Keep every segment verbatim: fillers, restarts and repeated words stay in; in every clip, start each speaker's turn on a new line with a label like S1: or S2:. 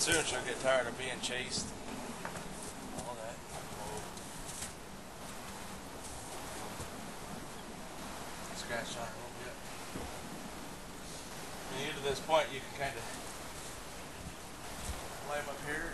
S1: soon she'll get tired of being chased. All that. Scratch on her a little bit. When you get to this point, you can kind of lay them up here.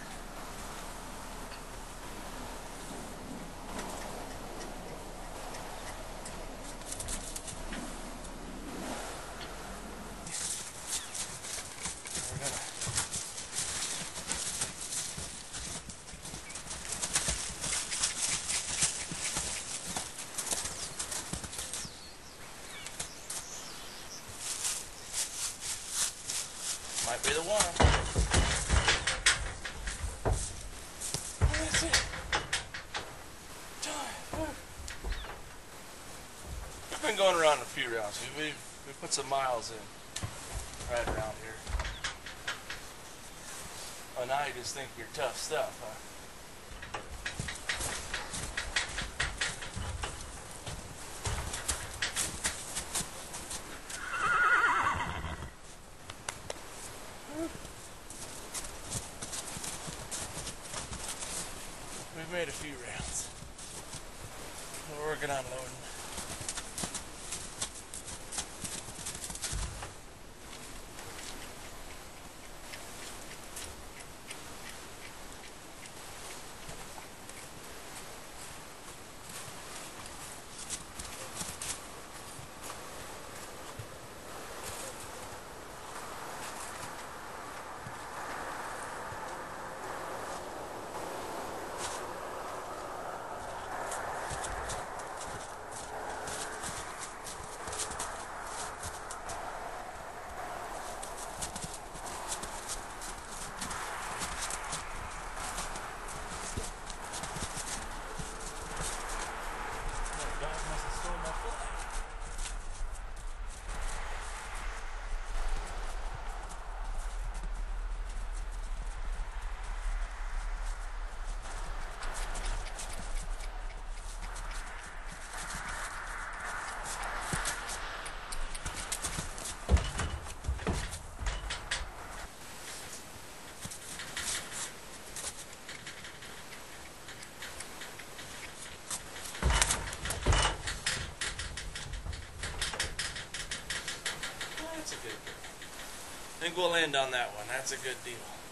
S1: Might be the one. That's it. Time. We've been going around a few rounds. We've, we've, we've put some miles in right around here. Oh, now you just think you're tough stuff, huh? We've made a few rounds. We're working on loading. That's a good deal. I think we'll end on that one. That's a good deal.